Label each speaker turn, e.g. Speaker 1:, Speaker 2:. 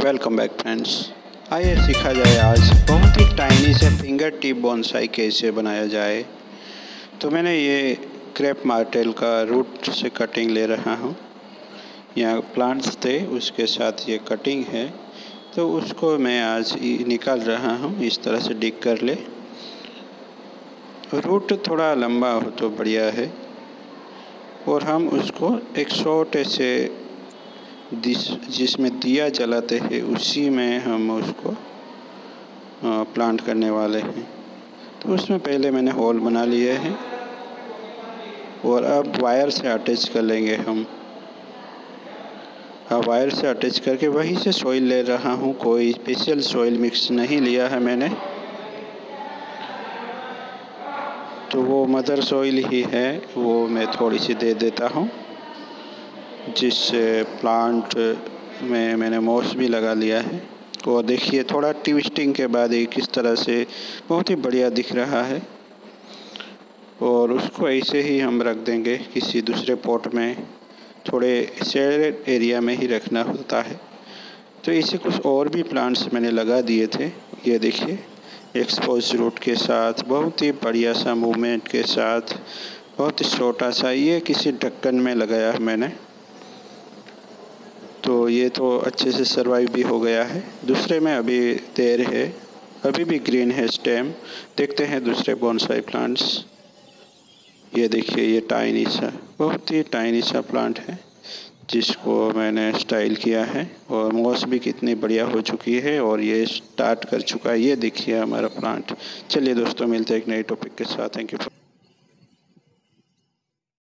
Speaker 1: Welcome back friends. आइए सीखा जाए आज बहुत ही टाइनी से फिंगर टिप बोनसाई कैसे बनाया जाए। तो मैंने ये क्रेप मार्टेल का रूट से कटिंग ले रहा हूँ। यहाँ प्लांट्स थे, उसके साथ ये कटिंग है, तो उसको मैं आज निकाल रहा हूँ। इस तरह से डिग कर ले। रूट थोड़ा लंबा हो तो बढ़िया है, और हम उसको एक छोटे से जिसमें दिया जलाते हैं उसी में हम उसको प्लांट करने वाले हैं। तो उसमें पहले मैंने होल बना लिए हैं और अब वायर से अटैच कर लेंगे हम। अब वायर से अटैच करके वहीं से सॉइल ले रहा हूँ। कोई स्पेशल सॉइल मिक्स नहीं लिया है मैंने, तो वो मदर सॉइल ही है, वो मैं थोड़ी सी दे देता हूँ, जिससे प्लांट में मैंने मोस भी लगा लिया है। और देखिए थोड़ा ट्विस्टिंग के बाद ये किस तरह से बहुत ही बढ़िया दिख रहा है। और उसको ऐसे ही हम रख देंगे किसी दूसरे पॉट में, थोड़े शेड एरिया में ही रखना होता है। तो इसे कुछ और भी प्लांट्स मैंने लगा दिए थे। ये देखिए एक्सपोज रूट के साथ बहुत ही बढ़िया सा मूवमेंट के साथ, बहुत ही छोटा सा, ये किसी ढक्कन में लगाया मैंने, तो ये तो अच्छे से सर्वाइव भी हो गया है। दूसरे में अभी देर है, अभी भी ग्रीन है स्टेम। देखते हैं दूसरे बोनसाई प्लांट्स। ये देखिए ये टाइनी सा, बहुत ही टाइनी सा प्लांट है जिसको मैंने स्टाइल किया है, और मोस भी कितनी बढ़िया हो चुकी है और ये स्टार्ट कर चुका है। ये देखिए हमारा प्लांट। चलिए दोस्तों, मिलते हैं एक नए टॉपिक के साथ। Thank you.